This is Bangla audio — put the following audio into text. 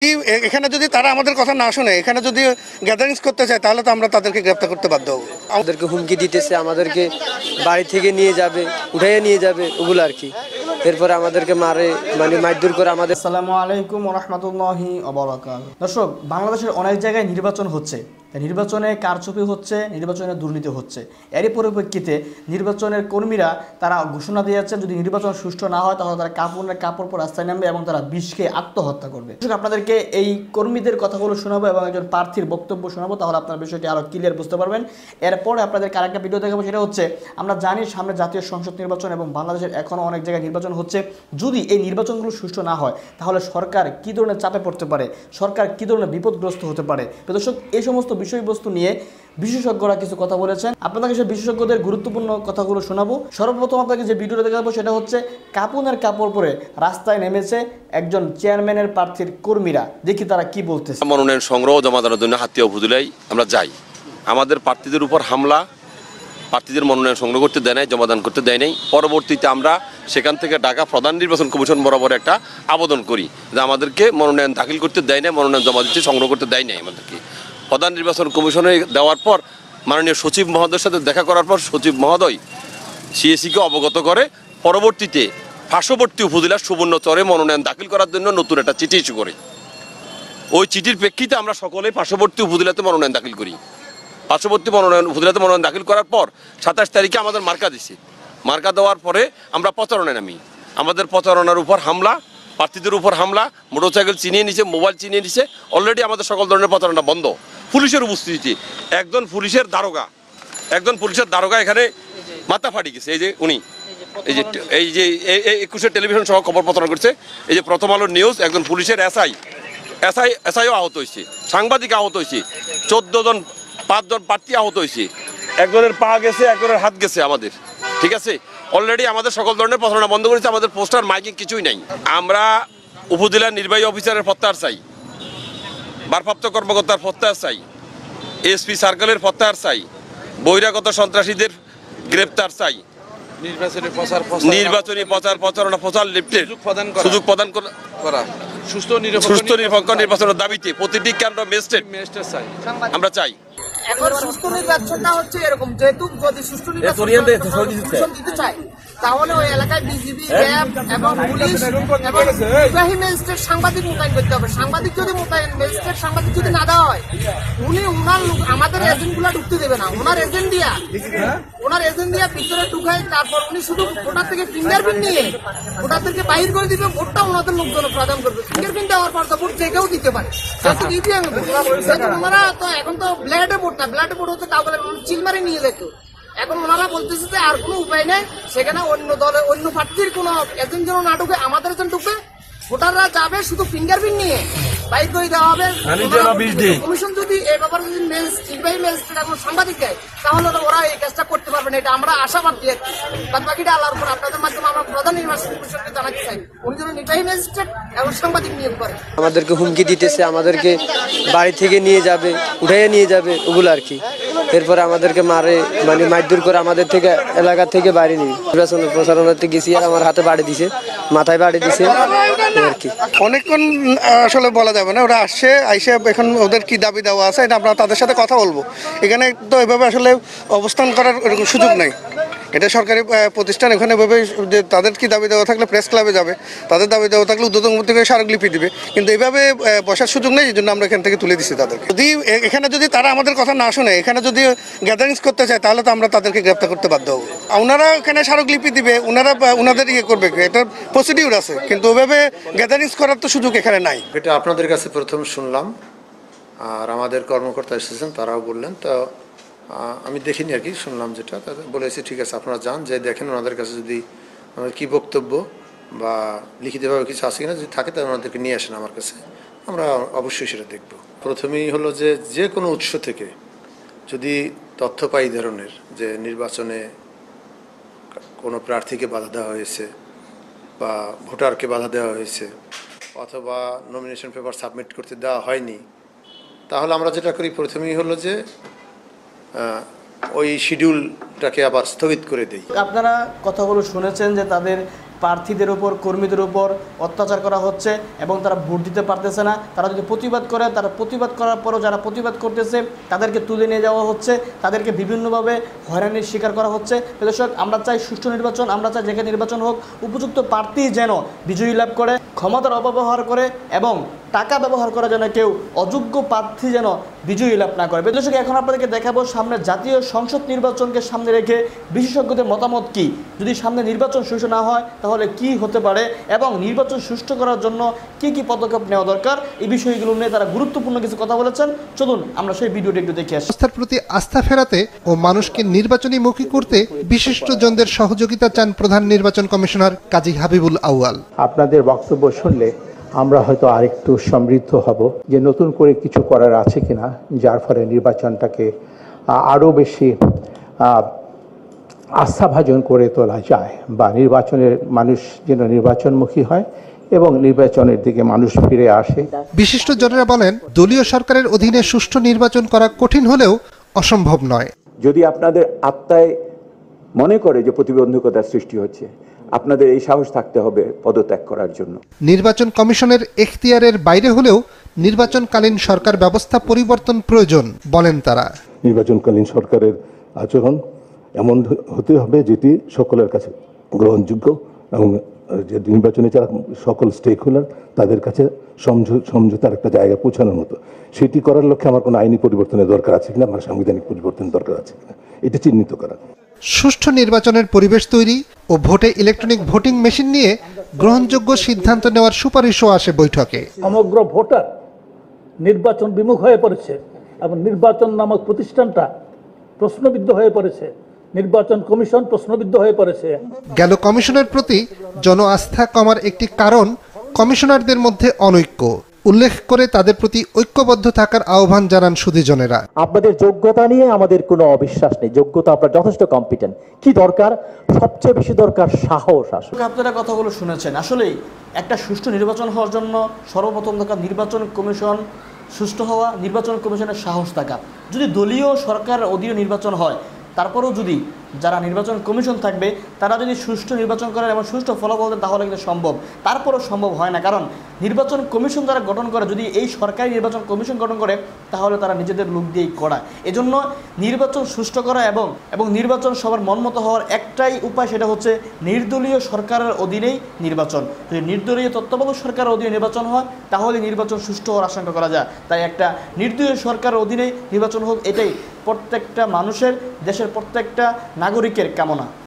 এখানে যদি তারা আমাদের কথা না শুনে, এখানে যদি গ্যাদারিংস করতে চায়, তাহলে তো আমরা তাদেরকে গ্রেপ্তার করতে বাধ্য হব। আমাদেরকে হুমকি দিতেছে, আমাদেরকে বাড়ি থেকে নিয়ে যাবে, উঠাইয়ে নিয়ে যাবে, ওগুলো আর কি। এরপরে আমাদেরকে মারধর করে আমাদের। আসসালামু আলাইকুম ওয়া রাহমাতুল্লাহি ওয়া বারাকাতুহু। দর্শক, বাংলাদেশের অনেক জায়গায় নির্বাচন হচ্ছে, নির্বাচনে কারচুপি হচ্ছে, নির্বাচনে দুর্নীতি হচ্ছে। এরই পরিপ্রেক্ষিতে নির্বাচনের কর্মীরা তারা ঘোষণা দিয়েছে, যদি নির্বাচন সুষ্ঠু না হয় তাহলে তারা কাপড় পর রাস্তায় নামবে এবং তারা বিষ খেয়ে আত্মহত্যা করবে। আপনাদেরকে এই কর্মীদের কথাগুলো শোনাবো এবং একজন প্রার্থীর বক্তব্য শোনাবো, তাহলে আপনার বিষয়টি আরও ক্লিয়ার বুঝতে পারবেন। এরপরে আপনাদেরকে আরেকটা ভিডিও দেখাবো, সেটা হচ্ছে আমরা জানি সামনে জাতীয় সংসদ নির্বাচন এবং বাংলাদেশের এখনও অনেক জায়গায় নির্বাচন হচ্ছে। যদি এই নির্বাচনগুলো সুষ্ঠু না হয় তাহলে সরকার কী ধরনের চাপে পড়তে পারে, সরকার কী ধরনের বিপদগ্রস্ত হতে পারে। দর্শক, এই সমস্ত বিষয়বস্তু নিয়ে বিশেষজ্ঞরা কিছু কথা বলেছেন, আপনাদের সেই বিশেষজ্ঞদের গুরুত্বপূর্ণ কথাগুলো শোনাবো। সর্বপ্রথম আপনাকে যে ভিডিওটা দেখাবো সেটা হচ্ছে কাপুনের কাপড় পরে রাস্তায় নেমেছে একজন চেয়ারম্যানের প্রার্থীর কর্মীরা। দেখি তারা কি বলতেছে। মনোনয়ন সংগ্রহ জমা দেওয়ার জন্য হাতিয়া উপজেলায় আমরা যাই। আমাদের প্রার্থীদের উপর হামলা, প্রার্থীদের মনোনয়ন সংগ্রহ করতে দেয় নাই, জমাদান করতে দেয় নাই। পরবর্তীতে আমরা সেখান থেকে ঢাকা প্রধান নির্বাচন কমিশন বরাবর একটা আবেদন করি যে আমাদেরকে মনোনয়ন দাখিল করতে দেয় নাই, মনোনয়ন জমা দিতে সংগ্রহ করতে দেয় নাই। আমাদেরকে প্রধান নির্বাচন কমিশনে দেওয়ার পর মাননীয় সচিব মহোদয়ের সাথে দেখা করার পর সচিব মহোদয় সিএসিকে অবগত করে পরবর্তীতে পার্শ্ববর্তী উপজেলার সুবর্ণচরে মনোনয়ন দাখিল করার জন্য নতুন একটা চিঠি ইস্যু করে। ওই চিঠির প্রেক্ষিতে আমরা সকলে পার্শ্ববর্তী উপজেলাতে মনোনয়ন দাখিল করি। পার্শ্ববর্তী উপজেলাতে মনোনয়ন দাখিল করার পর 27 তারিখে আমাদের মার্কা দিছে। মার্কা দেওয়ার পরে আমরা প্রচারণায় নামি। আমাদের প্রচারণার উপর হামলা, প্রার্থীদের উপর হামলা, মোটরসাইকেল চিনিয়ে নিছে, মোবাইল চিনিয়ে নিছে। অলরেডি আমাদের সকল ধরনের প্রচারণা বন্ধ। পুলিশের উপস্থিতি, একজন পুলিশের দারোগা এখানে মাথা ফাটি গেছে। এই যে উনি এই যে 21 টেলিভিশন সহ খবর প্রচারণা করছে। এই যে প্রথম আলো নিউজ, একজন পুলিশের এসআইও আহত হয়েছে, সাংবাদিক আহত হয়েছে, 5 জন প্রার্থী আহত হয়েছে, একজনের পা গেছে, একজনের হাত গেছে আমাদের। ঠিক আছে, অলরেডি আমাদের সকল ধরনের প্রচারণা বন্ধ করেছে। আমাদের পোস্টার মাইকিং কিছুই নাই। আমরা উপজেলা নির্বাহী অফিসারের প্রত্যাহার চাই, ভারপ্রাপ্ত কর্মকর্তার প্রত্যাহার চাই, এসপি সার্কেলের প্রত্যাহার চাই, বহিরাগত সন্ত্রাসীদের গ্রেপ্তার চাই, নির্বাচনী প্রচার লিফটের সুযোগ প্রদান করা, সুস্থ নিরপেক্ষ নির্বাচনের দাবিতে প্রতিটি কেন্দ্র ম্যাজিস্ট্রেট আমরা চাই। এখন সুষ্ঠু নির্বাচনটা হচ্ছে এরকম, যেহেতু যদি সুষ্ঠু নির্বাচন দিতে চায় তাহলে ওই এলাকায় বিজিবি, র্যাব এবং পুলিশ এবং নির্বাহী ম্যাজিস্ট্রেট সাংবাদিক মোতায়েন করতে হবে। সাংবাদিক যদি ম্যাজিস্ট্রেট সাংবাদিক যদি না দেওয়া হয়, উনি আমাদের এজেন্ট গুলা ঢুকতে দেবে না। ওনার এজেন্ট দিয়া ভিতরে ঢুকায়, তারপর উনি শুধু ভোটার থেকে ফিঙ্গারপ্রিন্ট নিয়ে ভোটারদেরকে বাহির করে দিবে, ভোটটা ওনাদের লোকজন প্রদান করবে। ফিঙ্গারপ্রিন্ট দেওয়ার পর তো ভোট যে কেউ দিতে পারে। ওনারা তো এখন তো ব্ল্যাডে ভোট না, ব্ল্যাডে ভোট হচ্ছে কাউকে চিলমারি নিয়ে যেত। এখন ওনারা বলতেছে যে আর কোনো উপায় নেই, সেখানে অন্য দলের অন্য প্রার্থীর কোনো এজেন্ট যেন না ঢুকে, আমাদের এজেন্ট ঢুকবে, ভোটাররা যাবে শুধু ফিঙ্গারপ্রিন্ট নিয়ে বাইর করে দেওয়া হবে। কমিশন যদি এই ব্যাপারে যদি নির্বাহী ম্যাজিস্ট্রেট এখন সাংবাদিক দেয় তাহলে ওরা এই কাজটা করতে পারবে না, এটা আমরা আশাবাদ দিয়ে। বাদ বাকিটা আল্লাহর উপর। আপনাদের মাধ্যমে আমরা প্রধান নির্বাচন কমিশনকে জানাতে চাই উনি যেন নির্বাহী ম্যাজিস্ট্রেট এবং সাংবাদিক নিয়োগ করে। আমাদেরকে হুমকি দিতেছে, আমাদেরকে বাড়ি থেকে নিয়ে যাবে, উঠাইয়ে নিয়ে যাবে, ওগুলো আর কি। এরপরে আমাদেরকে মারধর করে আমাদের থেকে এলাকা থেকে বাড়ি নিয়ে নির্বাচনের প্রচারণাতে গেছি, আর আমার হাতে বাড়ি দিছে, মাথায় বাড়ি দিছে আর কি। অনেকক্ষণ আসলে বলা যাবে না, ওরা আইসে এখন ওদের কি দাবি দেওয়া আছে এটা আমরা তাদের সাথে কথা বলবো। এখানে তো এভাবে আসলে অবস্থান করার সুযোগ নাই, এটা সরকারি প্রতিষ্ঠান। এখানে এভাবে তাদের কি দাবি দেওয়া থাকলে প্রেস ক্লাবে যাবে, তাদের দাবি দেওয়া থাকলে উদ্যোতন থেকে স্মারকলিপি দিবে, কিন্তু এইভাবে বসার সুযোগ নেই। এই জন্য আমরা এখান থেকে তুলে দিচ্ছি তাদেরকে। এখানে যদি তারা আমাদের কথা না শুনে, এখানে যদি গ্যাদারিংস করতে চায়, তাহলে তো আমরা তাদেরকে গ্রেপ্তার করতে বাধ্য হবো। ওনারা এখানে স্মারকলিপি দিবে, ওনাদের করবে, এটার প্রসিডিউর আছে, কিন্তু ওইভাবে গ্যাদারিংস করার তো সুযোগ এখানে নাই। এটা আপনাদের কাছে প্রথম শুনলাম, আর আমাদের কর্মকর্তা এসেছেন, তারাও বললেন। তো আমি দেখিনি আর কি, শুনলাম যেটা, তাদের বলেছি ঠিক আছে আপনারা যান, যে দেখেন ওনাদের কাছে যদি আমাদের কী বক্তব্য বা লিখিতভাবে কিছু আছে কিনা, যদি থাকে তাহলে ওনাদেরকে নিয়ে আসেন আমার কাছে, আমরা অবশ্যই সেটা দেখব। প্রথমেই হলো যে কোনো উৎস থেকে যদি তথ্য পাই ধরনের যে নির্বাচনে কোনো প্রার্থীকে বাধা দেওয়া হয়েছে বা ভোটারকে বাধা দেওয়া হয়েছে অথবা নমিনেশন পেপার সাবমিট করতে দেওয়া হয়নি, তাহলে আমরা যেটা করি প্রথমেই হলো যে ওই শিডিউলটাকে আবার স্থগিত করে দেই। আপনারা কথাগুলো শুনেছেন যে তাদের প্রার্থীদের উপর, কর্মীদের উপর অত্যাচার করা হচ্ছে এবং তারা ভোট দিতে পারতেছে না। তারা যদি প্রতিবাদ করে, তারা প্রতিবাদ করার পরও যারা প্রতিবাদ করতেছে তাদেরকে তুলে নিয়ে যাওয়া হচ্ছে, তাদেরকে বিভিন্নভাবে হয়রানির শিকার করা হচ্ছে। দর্শক, আমরা চাই সুষ্ঠু নির্বাচন, আমরা চাই যেখানে নির্বাচন হোক উপযুক্ত প্রার্থী যেন বিজয়ী লাভ করে, ক্ষমতার অপব্যবহার করে এবং টাকা ব্যবহার করা যেন কেউ অযোগ্য প্রার্থী যেন বিজয়ী লাভ না করে। দর্শক, এখন আপনাদেরকে দেখাবো সামনে জাতীয় সংসদ নির্বাচনকে সামনে রেখে বিশেষজ্ঞদের মতামত কি। যদি সামনে নির্বাচন সুষ্ঠু না হয় তাহলে কি হতে পারে এবং নির্বাচন সুষ্ঠু করার জন্য কি কি পদক্ষেপ নেওয়া দরকার, এই বিষয়গুলো নিয়ে তারা গুরুত্বপূর্ণ কিছু কথা বলেছেন। চলুন আমরা সেই ভিডিওটি একটু দেখে আসি। সংস্থার প্রতি আস্থা ফেরাতে ও মানুষকে নির্বাচনীমুখী করতে বিশিষ্টজনদের সহযোগিতা চান প্রধান নির্বাচন কমিশনার কাজী হাবিবুল আউয়াল। আপনাদের বক্তব্য শুনলে আমরা হয়তো আরেকটু সমৃদ্ধ হব যে নতুন করে কিছু করার আছে কিনা, যার ফলে নির্বাচনটাকে আরও বেশি আস্থাভাজন করে তোলা যায়, বা নির্বাচনের মানুষ যেন নির্বাচনমুখী হয় এবং নির্বাচনের দিকে মানুষ ফিরে আসে। বিশিষ্টজনেরা বলেন, দলীয় সরকারের অধীনে সুষ্ঠু নির্বাচন করা কঠিন হলেও অসম্ভব নয়। যদি আপনাদের আত্মায় মনে করে যে প্রতিবন্ধকতার সৃষ্টি হচ্ছে, আপনাদের এই সাহস থাকতে হবে পদত্যাগ করার জন্য। নির্বাচন কমিশনের এখতিয়ারের বাইরে হলেও নির্বাচনকালীন সরকার ব্যবস্থা পরিবর্তন প্রয়োজন বলেন তারা। নির্বাচনকালীন সরকারের আচরণ এমন হতে হবে যেটি সকলের কাছে গ্রহণযোগ্য এবং যে নির্বাচনে যারা সকল স্টেক হোল্ডার তাদের কাছে সমঝোতার একটা জায়গা পৌঁছানোর মতো, সেটি করার লক্ষ্যে আমার কোনো আইনি পরিবর্তনের দরকার আছে কিনা, আমার সাংবিধানিক পরিবর্তনের দরকার আছে কিনা, এটা চিহ্নিত করা। সুষ্ঠু নির্বাচনের পরিবেশ তৈরি ও ভোটে ইলেকট্রনিক ভোটিং মেশিন নিয়ে গ্রহণযোগ্য সিদ্ধান্ত নেওয়ার সুপারিশও আসে বৈঠকে। সমগ্র ভোটার নির্বাচন বিমুখ হয়ে পড়েছে এবং নির্বাচন নামক প্রতিষ্ঠানটা প্রশ্নবিদ্ধ হয়ে পড়েছে, নির্বাচন কমিশন প্রশ্নবিদ্ধ হয়ে পড়েছে। গেল কমিশনের প্রতি জন আস্থা কমার একটি কারণ কমিশনারদের মধ্যে অনৈক্য উল্লেখ করে তাদের প্রতি ঐক্যবদ্ধ থাকার আহ্বান জানান সুধীজনেরা। আপনাদের যোগ্যতা নিয়ে আমাদের কোনো অবিশ্বাস নেই, যোগ্যতা আপনার যথেষ্ট কম্পিটেন্ট। কি দরকার? সবচেয়ে বেশি দরকার সাহস। আপনারা কথাগুলো শুনেছেন, আসলেই একটা সুষ্ঠু নির্বাচন হওয়ার জন্য সর্বপ্রথম দরকার নির্বাচন কমিশন সুষ্ঠু হওয়া, নির্বাচন কমিশনের সাহস থাকা। যদি দলীয় সরকার অধীনে নির্বাচন হয় তারপরেও যদি যারা নির্বাচন কমিশন থাকবে তারা যদি সুষ্ঠু নির্বাচন করেন এবং সুষ্ঠু ফলাফল দেন তাহলে কিন্তু সম্ভব, তারপরেও সম্ভব হয় না। কারণ নির্বাচন কমিশন যারা গঠন করে, যদি এই সরকারি নির্বাচন কমিশন গঠন করে তাহলে তারা নিজেদের লোক দিয়েই করায়। এজন্য নির্বাচন সুষ্ঠু করা এবং নির্বাচন সবার মনমতো হওয়ার একটাই উপায়, সেটা হচ্ছে নির্দলীয় সরকারের অধীনেই নির্বাচন। যদি নির্দলীয় তত্ত্বাবধায়ক সরকারের অধীনে নির্বাচন হয় তাহলে নির্বাচন সুষ্ঠু হওয়ার আশঙ্কা করা যায়। তাই একটা নির্দলীয় সরকারের অধীনে নির্বাচন হোক, এটাই প্রত্যেকটা মানুষের, দেশের প্রত্যেকটা নাগরিকের কামনা।